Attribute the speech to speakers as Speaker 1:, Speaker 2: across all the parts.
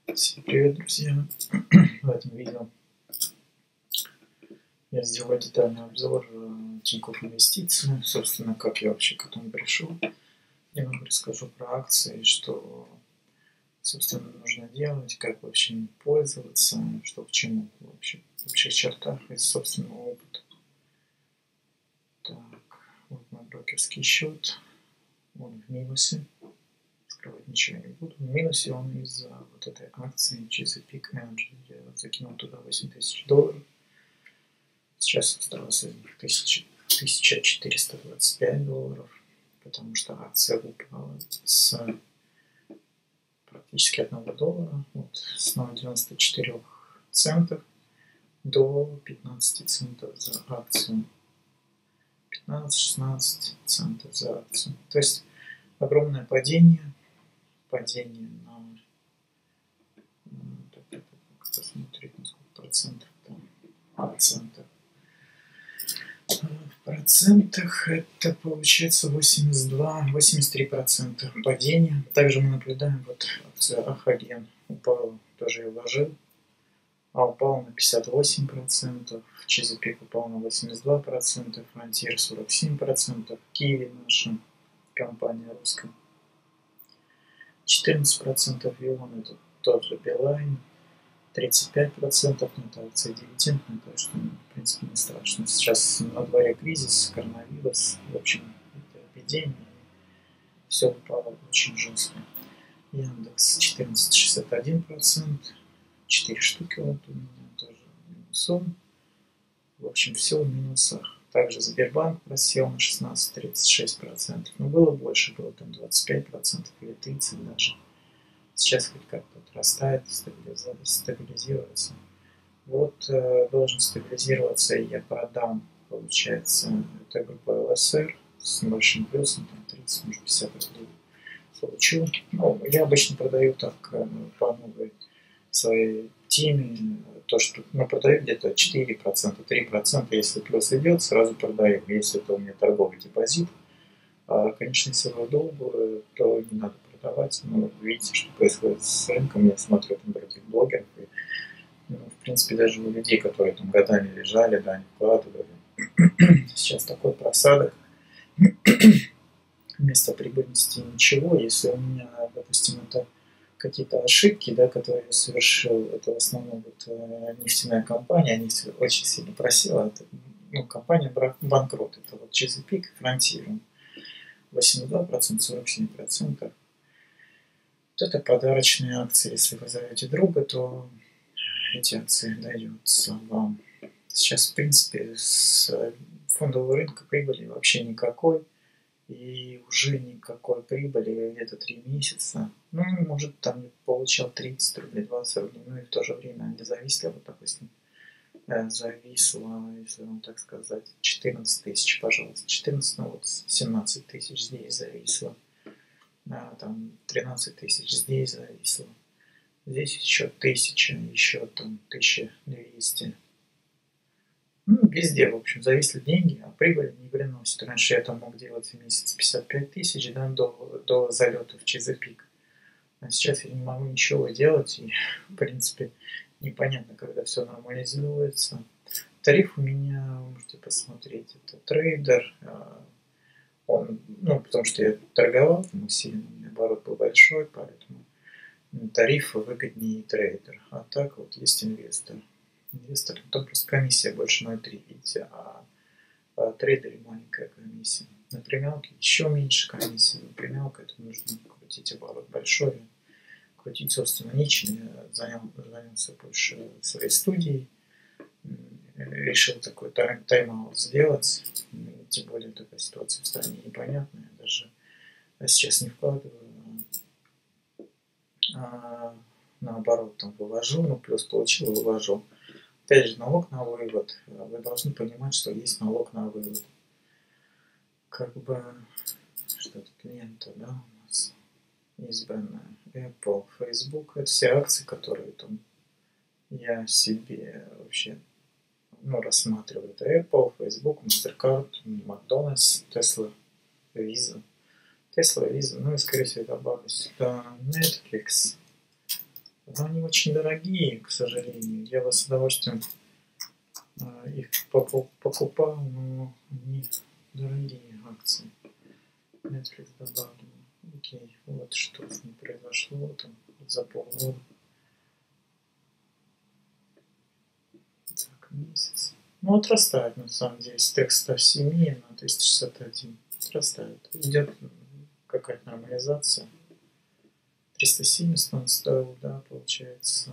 Speaker 1: Всем привет, друзья! В этом видео я сделаю детальный обзор Тинькофф Инвестиции, собственно, как я вообще к этому пришел. Немного расскажу про акции, что, собственно, нужно делать, как вообще им пользоваться, что к чему вообще в общих чертах из собственного опыта. Так, вот мой брокерский счет, он в минусе. Скрывать ничего не буду. В минусе он из-за вот этой акции Chesapeake Energy. Я закинул туда $8000. Сейчас осталось из них $1425, потому что акция упала с практически $1, вот, с 0,94 центов до 15 центов за акцию. 15-16 центов за акцию. То есть огромное падение на посмотреть, на сколько процентов там, процентов. В процентах это получается 83% падения. Также мы наблюдаем, вот акция Ахаген упала, тоже я вложил, а упал на 58%, Chesapeake упал на 82%, Frontier 47%, Kiwi наша компания русская 14% ввела, это тот же Билайн, 35%, но это акция дивидендная, так что, в принципе, не страшно. Сейчас на дворе кризис, коронавирус, в общем, это эпидемия, все упало очень жестко. Яндекс 14,61%, 4 штуки вот у меня тоже минусом. В общем, все в минусах. Также Сбербанк просел на 16,36%. Но было больше, было там 25% или 30% даже. Сейчас хоть как-то отрастает, стабилизируется. Вот должен стабилизироваться, и я продам, получается, это группа ЛСР с небольшим плюсом, там 30, может 50 рублей получу. Ну, я обычно продаю так по новой своей теме, то, что продаю где-то 4%, 3%, если плюс идет, сразу продаю, если это у меня торговый депозит. Конечно, если вы долго, то не надо продавать. Но видите, что происходит с рынком. Я смотрю там других блогеров. И, в принципе, даже у людей, которые там годами лежали, да, не вкладывали. Сейчас такой просадок. Вместо прибыльности ничего. Если у меня, допустим, это какие-то ошибки, да, которые я совершил, это в основном вот, нефтяная компания, нефть очень сильно просела. Это, компания банкрот. Это вот Chesapeake, Frontier. 82%, 47%. Вот это подарочные акции. Если вы зовете друга, то эти акции даются вам. Сейчас, в принципе, с фондового рынка прибыли вообще никакой. И уже никакой прибыли где-то 3 месяца. Ну, может, там получал 30 рублей, 20 рублей. Ну и в то же время не зависло. Вот, допустим, зависло, если вам так сказать, 14 тысяч, пожалуйста. 14, ну вот 17 тысяч здесь зависло. Там 13 тысяч здесь зависло. Здесь еще 1000, еще там 1200. Везде, в общем, зависли деньги, а прибыль не приносит. Раньше я там мог делать в месяц 55 тысяч, да, до залета в Chesapeake. А сейчас я не могу ничего делать, и, в принципе, непонятно, когда все нормализуется. Тариф у меня, можете посмотреть, это трейдер. Он, потому что я торговал сильно, у меня оборот был большой, поэтому тариф выгоднее трейдер. А так вот есть инвестор. Инвестор, там просто комиссия больше 0,3, видите, а в трейдере маленькая комиссия. На премиалке еще меньше комиссии. На премиалке это нужно крутить оборот большой, крутить, собственно, ничем. Я занялся больше своей студией. Решил такой тайм-аут сделать. Тем более такая ситуация в стране непонятная. Даже сейчас не вкладываю. Наоборот, там вывожу, плюс получил, вывожу. Опять же, налог на вывод. Вы должны понимать, что есть налог на вывод. Как бы, что тут лента, да, у нас избранная. Apple, Facebook. Это все акции, которые там я себе вообще рассматриваю. Это Apple, Facebook, MasterCard, McDonald's, Tesla, Visa. Tesla, Visa, и, скорее всего, добавлю сюда Netflix, Но они очень дорогие, к сожалению. Я бы с удовольствием их покупал, но они дорогие акции. Netflix добавлю. Окей, вот что с ним произошло там за полгода. Так, месяц. Ну, отрастает на самом деле с тех 107 на 361. Отрастает. Идет какая-то нормализация. 370 он стоил, да, получается.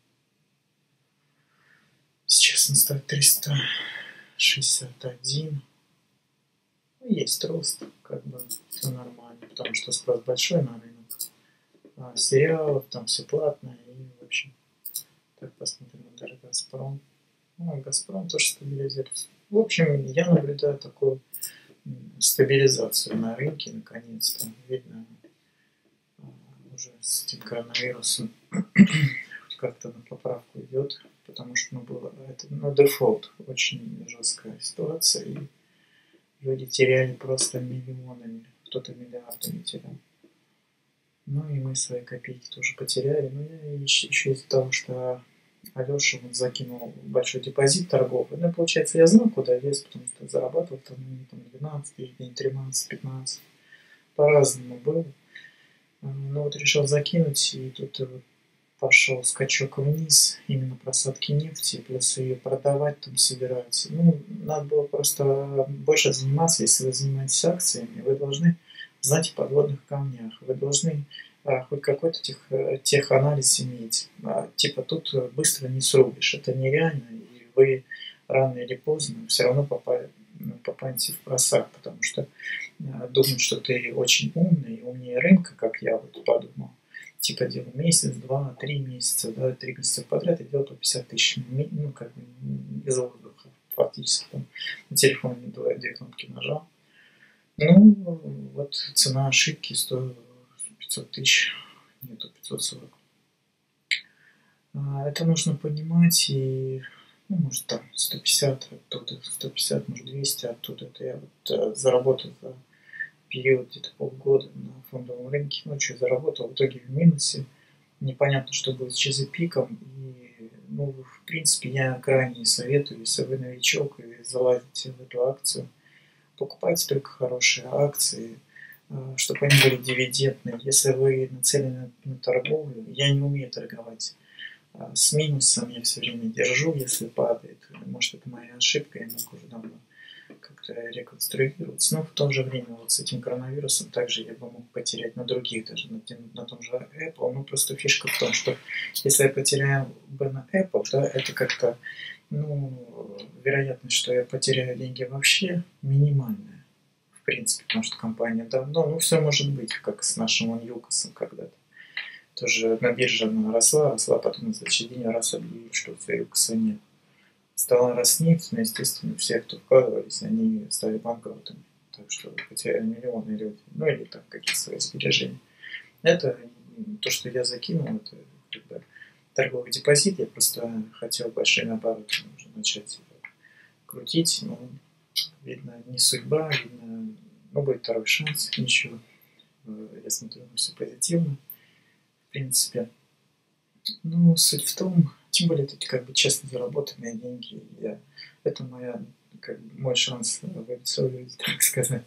Speaker 1: Сейчас он стоит 361. Ну, есть рост, как бы все нормально, потому что спрос большой на рынок. Сериалов там все платное и в общем. Так, посмотрим на Газпром. Газпром тоже стабилизируется. В общем, я наблюдаю такую стабилизацию на рынке, наконец-то. Видно, уже с этим коронавирусом как-то на поправку идет, потому что было это, дефолт, очень жесткая ситуация, и люди теряли просто миллионами, кто-то миллиардами терял. Ну и мы свои копейки тоже потеряли. Ну и еще из-за того, что Алеша вот закинул большой депозит торговый. Ну, получается, я знал, куда лез, потому что зарабатывал там 12 тысяч, день 13-15. По-разному было. Но вот решил закинуть, и тут вот пошел скачок вниз, именно просадки нефти, плюс ее продавать там собираются. Ну, надо было просто больше заниматься. Если вы занимаетесь акциями, вы должны знать о подводных камнях. Вы должны хоть какой-то теханализ иметь. Типа тут быстро не срубишь. Это нереально, и вы рано или поздно все равно попадете в просак, потому что думать, что ты очень умный, умнее рынка, как я вот подумал, типа делал месяц, 2, 3 месяца, да, 3 месяца подряд и делал по 50 тысяч, ну, как бы из воздуха, фактически там на телефоне 2 кнопки нажал. Ну, вот цена ошибки стоила 500 тысяч, нету 540. Это нужно понимать, и, ну, может, там 150 оттуда, 150, может, 200 оттуда. Это я вот заработал за период где-то полгода на фондовом рынке. Ну, что заработал, в итоге в минусе. Непонятно, что будет с ЧЗ пиком. И, ну, в принципе, я крайне не советую, если вы новичок и залазите в эту акцию, покупайте только хорошие акции, чтобы они были дивидендные. Если вы нацелены на торговлю, я не умею торговать с минусом, я все время держу, если падает. Может, это моя ошибка, я могу уже давно как-то реконструироваться. Но в то же время вот с этим коронавирусом также я бы мог потерять на других, даже на том же Apple. Ну, просто фишка в том, что если я потеряю бы на Apple, да, это как-то, ну, вероятность, что я потеряю деньги вообще минимальная, в принципе, потому что компания давно, ну, все может быть, как с нашим Юкосом когда-то. Тоже на бирже она росла, потом на следующий день раз объявили, что все Юкоса нет. Стала Роснефть, но, естественно, все, кто вкладывались, они стали банкротами. Так что потеряли миллионы люди. Ну, или там какие-то свои сбережения. Это то, что я закинул, это как бы торговый депозит. Я просто хотел большими оборотами уже начать крутить. Но, видно, не судьба, видно, ну, будет второй шанс. Ничего. Я смотрю на все позитивно. В принципе. Ну, суть в том, тем более это как бы честно заработанные деньги. Это мой шанс выбиться в люди, так сказать.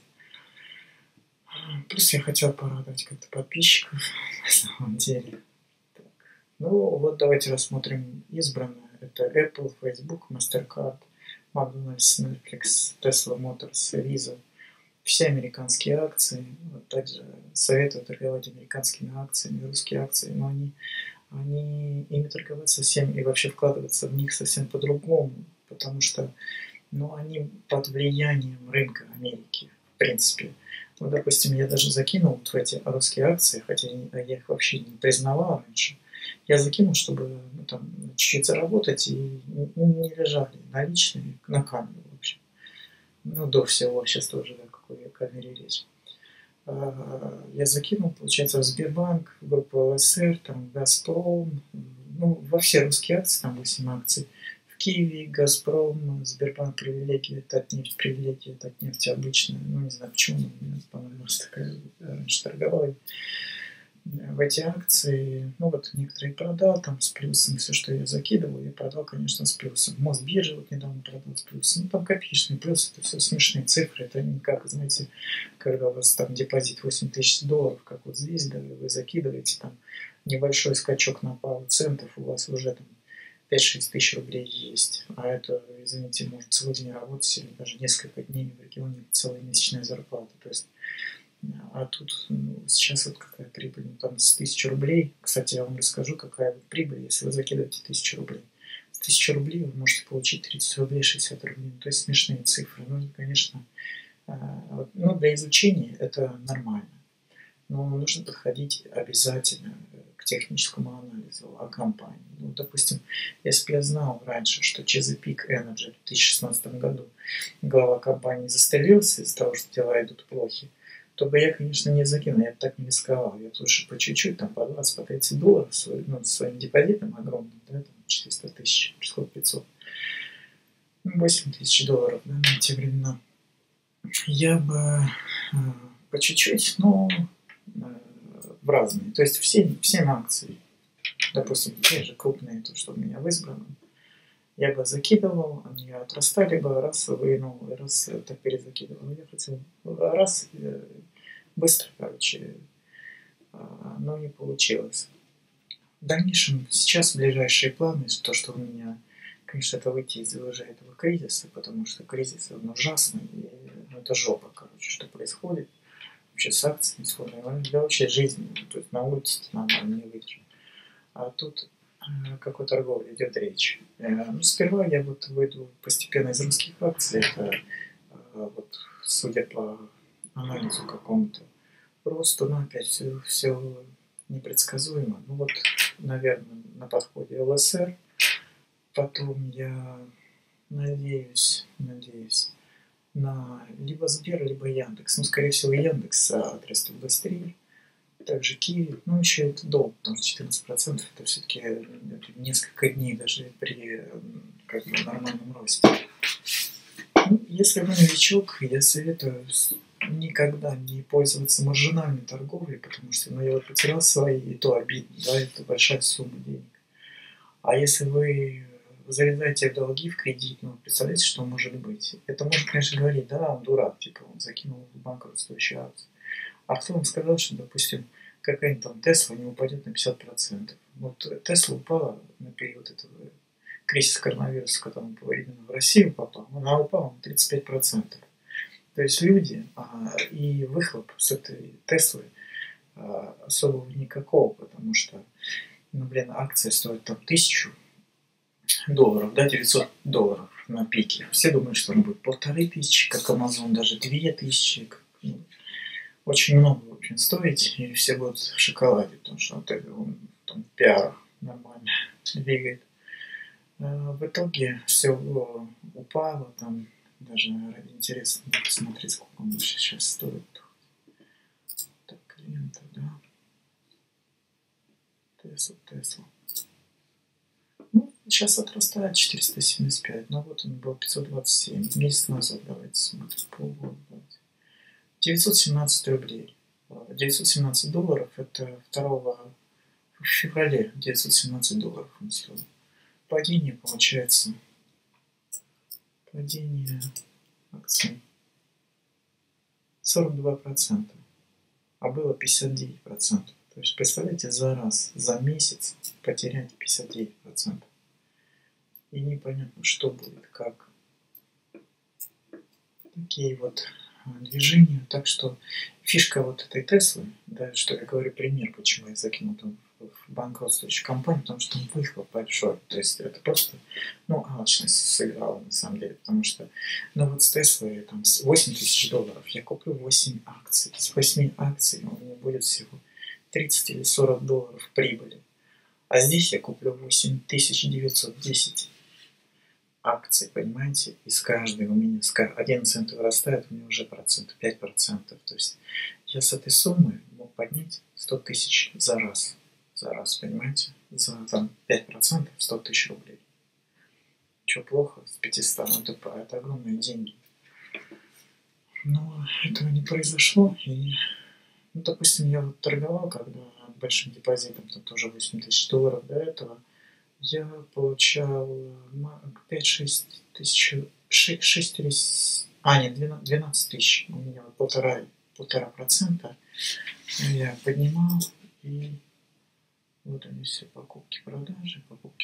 Speaker 1: Плюс я хотел порадовать как-то подписчиков, на самом деле. Так. Ну, вот давайте рассмотрим избранное. Это Apple, Facebook, MasterCard, Макдональдс, Netflix, Tesla Motors, Visa. Все американские акции. Вот также советую торговать американскими акциями, русские акции, но ими торговать совсем и вообще вкладываться в них совсем по-другому, потому что, ну, они под влиянием рынка Америки, в принципе. Ну, допустим, я даже закинул вот в эти русские акции, хотя я их вообще не признавал раньше. Я закинул, чтобы там чуть-чуть заработать, и не лежали наличные на камеру вообще. Ну, до всего, сейчас тоже, да, какой камере речь. Я закинул, получается, в Сбербанк, в группу ЛСР, там, Газпром, ну, во все русские акции, там 8 акций. В Киеве, Газпром, Сбербанк привилегия, Татнефть привилегия, Татнефть обычная. Ну, не знаю, почему, мне понравилась такая, раньше торговала. в эти акции, ну вот некоторые продал там с плюсом, все, что я закидывал, я продал, конечно, с плюсом. Мосбиржа вот недавно продал с плюсом. Ну там копеечный плюс, это все смешные цифры, это не как, знаете, когда у вас там депозит $8000, как вот здесь, да, вы закидываете там небольшой скачок на пару центов, у вас уже там 5-6 тысяч рублей есть. А это, извините, может целый день работать или даже несколько дней в регионе целая месячная зарплата. То есть а тут сейчас вот какая прибыль, ну, там с 1000 рублей, кстати, я вам расскажу, какая вот прибыль, если вы закидываете 1000 рублей. С 1000 рублей вы можете получить 30 рублей, 60 рублей, то есть смешные цифры. Ну, конечно, ну, для изучения это нормально. Но нужно подходить обязательно к техническому анализу о компании. Ну, допустим, если бы я знал раньше, что Chesapeake Energy в 2016 году глава компании застрелился из-за того, что дела идут плохи, то бы я, конечно, не закинул, я бы так не рисковал. Я лучше по чуть-чуть, там, по 20, по 30 долларов, ну, своим депозитом огромным, да, там, 400 тысяч, сколько, 500, 8 тысяч долларов, да, на те времена. Я бы по чуть-чуть, но в разные. То есть все акции, допустим, те же крупные, то, что у меня в избранном, я бы закидывал, они отрастали бы, раз вынул, раз так перезакидывал. Я хотел раз быстро, короче, но не получилось. В дальнейшем, сейчас ближайшие планы, то, что у меня, конечно, это выйти из уже этого кризиса, потому что кризис, он ужасный, и, ну, это жопа, короче, что происходит вообще с акциями, с фондами, для вообще жизни, то есть на улице нормально не выйдешь. А тут о какой торговле идет речь. Ну, сперва я вот выйду постепенно из русских акций, это вот, судя по анализу какому-то росту, но опять все непредсказуемо. Ну вот, наверное, на подходе ЛСР, потом я надеюсь на либо Сбер, либо Яндекс. Ну, скорее всего, Яндекс отрастет быстрее. Также Киви, ну, еще это долг, потому что 14% это все-таки несколько дней даже при как бы нормальном росте. Ну, если вы новичок, я советую никогда не пользоваться маржинальной торговлей, потому что, ну, я вот потерял свои, и то обидно, да, это большая сумма денег. А если вы залезаете в долги, в кредит, ну, представляете, что может быть? Это можно, конечно, говорить, да, он дурак, типа, он закинул в банкротствующую акцию. А кто вам сказал, что, допустим, какая-нибудь там Тесла не упадет на 50%? Вот Тесла упала на период этого кризиса коронавируса, когда он именно в Россию попал, она упала на 35%. То есть люди и выхлоп с этой Теслы особого никакого, потому что, ну, блин, акция стоит там $1000, да, $900 на пике. Все думают, что она будет 1500, как Amazon, даже 2000, ну, очень много очень стоить, и все будут в шоколаде, потому что вот это он там пиар нормально двигает. В итоге все упало, там даже ради интереса посмотреть, сколько он сейчас стоит. Так, клиента, да. Тесла. Ну, сейчас отрастает 475, но вот он был 527. Месяц назад, давайте смотрим, полгода. 917 рублей. 917 долларов, это 2 февраля 917 долларов он стоил. Падение получается, падение акций 42%, а было 59%. То есть, представляете, за месяц потерять 59%. И непонятно, что будет, как. Такие вот движения. Так что фишка вот этой Теслы, да, что я говорю пример, почему я закинул там в банкротствующую компанию, потому что выхлоп большой. То есть это просто, ну, алчность сыграла на самом деле, потому что, ну, вот с Теслой там с $8000 я куплю 8 акций. С 8 акций у меня будет всего 30 или 40 долларов прибыли. А здесь я куплю 8910 акций, понимаете, и с каждой у меня 1 цент вырастает, у меня уже 5%. То есть я с этой суммы мог поднять 100 тысяч за раз, понимаете, за там 5% 100 тысяч рублей. Что плохо с 500, это огромные деньги. Но этого не произошло, и, ну, допустим, я вот торговал, когда большим депозитом, там тоже $8000 до этого, я получал 5-6 тысяч, 6 или... нет, 12 тысяч. У меня вот 1,5% я поднимал, и вот они все покупки-продажи.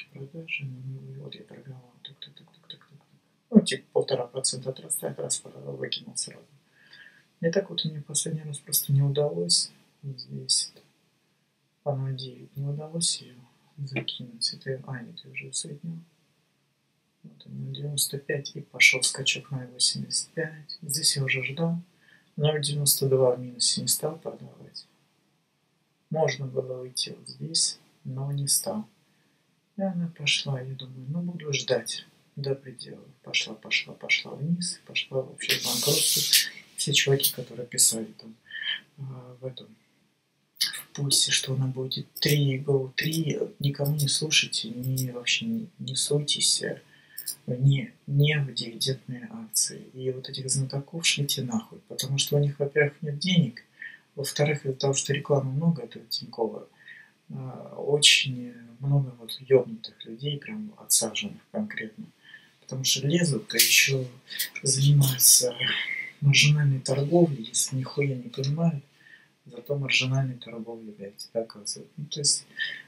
Speaker 1: Ну, вот я торговал, так. Ну, типа 1,5% отрастает, раз выкинул сразу. И так вот мне последний раз просто не удалось. Здесь оно 9 не удалось ее закинуть. Это, нет, я уже усреднил. Вот он 95 и пошел скачок на 85. Здесь я уже ждал. 0,92 в минусе не стал продавать. Можно было уйти вот здесь, но не стал. И она пошла, я думаю, ну буду ждать до предела. Пошла вниз, пошла вообще в банкротство. Все чуваки, которые писали там в этом в пульсе, что она будет 3, go 3, никому не слушайте, вообще не суйтесь не в дивидендные акции. И вот этих знатоков шлите нахуй, потому что у них, во-первых, нет денег, во-вторых, из-за того, что рекламы много, этого Тинькова, очень много вот ёбнутых людей, прям отсаженных конкретно, потому что лезут, а еще занимаются маржинальной торговлей, если нихуя не понимают, зато маржинальной торговлей, блядь, доказывают. Ну, то есть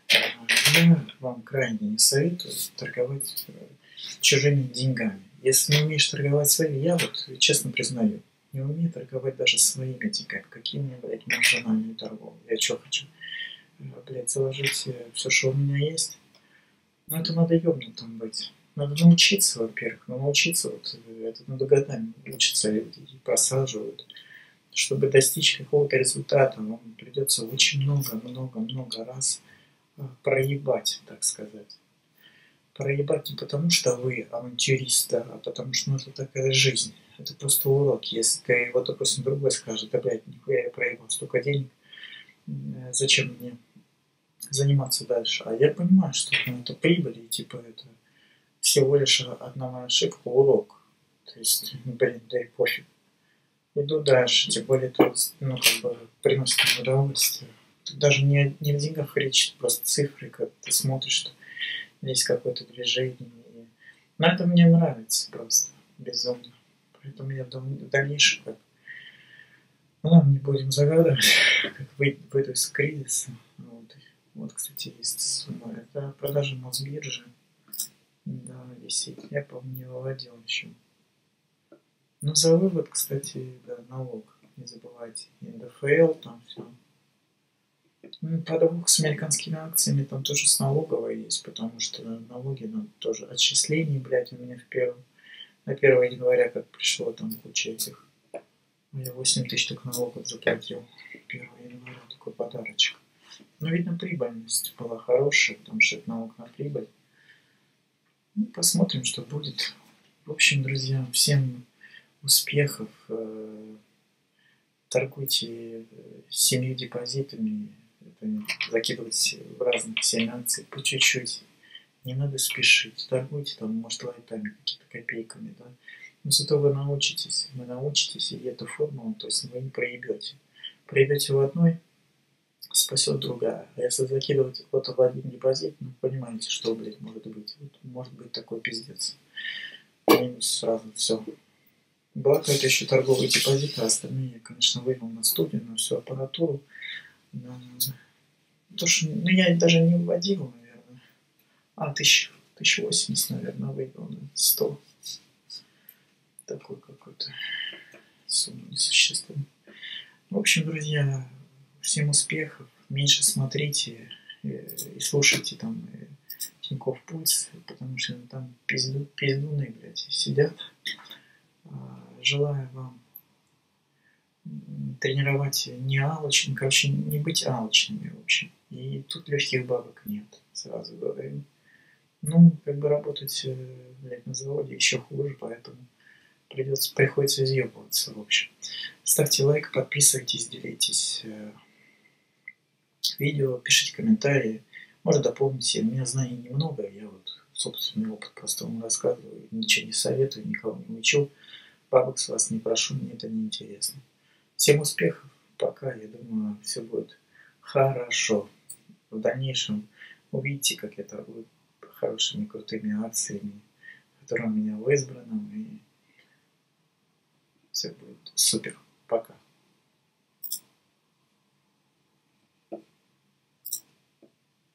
Speaker 1: я вам крайне не советую торговать чужими деньгами. Если не умеешь торговать своими, я вот честно признаю, не умею торговать даже своими деньгами. Какие мне, блядь, маржинальные торговли? Я что хочу? Блядь, заложить все, что у меня есть? Ну, это надо ёбнутым быть. Надо научиться, во-первых. Научиться, вот, это надо годами учатся люди и просаживают. Чтобы достичь какого-то результата, вам придется очень много раз проебать, так сказать. Проебать не потому, что вы авантюрист, а потому что это такая жизнь. Это просто урок. Если ты, вот, допустим, другой скажет, да, блядь, нихуя я проебал столько денег, зачем мне заниматься дальше? А я понимаю, что это прибыль, и типа это всего лишь одна моя ошибка, урок. То есть, блин, да и пофиг. Иду дальше, тем более это, приносит удовольствие. Тут даже не в деньгах речь, просто цифры, как ты смотришь, что есть какое-то движение. Но это мне нравится просто, безумно. Поэтому я думаю, в дальнейшем, не будем загадывать, как выйду из кризиса. Вот, кстати, есть сумма. Это продажа Мосбиржи. Да, висит. Я, по-моему, не выводил еще. Ну, за вывод, кстати, да, налог. Не забывайте. НДФЛ, там все. Подвох с американскими акциями там тоже с налоговой есть, потому что налоги надо тоже отчислений, блядь, у меня на 1 января как пришло там куча этих. Я 8 тысяч только налогов заплатил 1 января, такой подарочек. Но, видно, прибыльность была хорошая, потому что это налог на прибыль. Ну, посмотрим, что будет. В общем, друзья, всем успехов. Торгуйте 7 депозитами. Закидывать в разных 7 акций по чуть-чуть. Не надо спешить. Торгуйте там, может, лайтами, какими-то копейками, да. Но зато вы научитесь, и эту формулу, то есть вы не проебете. Проебете в одной, спасет другая. А если закидывать кто-то в один депозит, понимаете, что, блядь, может быть. Вот, может быть такой пиздец. Минус сразу все. Благо, это еще торговые депозиты, а остальные я, конечно, вывел на студию, на всю аппаратуру. То, что, я даже не вводил, наверное. 1080, наверное, вывел, 100. Такой какой-то сумма несущественная. В общем, друзья, всем успехов. Меньше смотрите и слушайте там Тинькофф Пульс, потому что там пиздуны, блядь, сидят. Желаю вам тренировать не алчным, короче, не быть алчными, в общем. И тут легких бабок нет, сразу говорю. Работать, блядь, на заводе еще хуже, поэтому приходится изъебываться, в общем. Ставьте лайк, подписывайтесь, делитесь видео, пишите комментарии. Может, дополните. У меня знаний немного, я вот собственный опыт просто вам рассказываю, ничего не советую, никого не учу. Бабок с вас не прошу, мне это не интересно. Всем успехов, пока, я думаю, все будет хорошо. в дальнейшем увидите, как это будет хорошими, крутыми акциями, которые у меня в избранном, и все будет супер.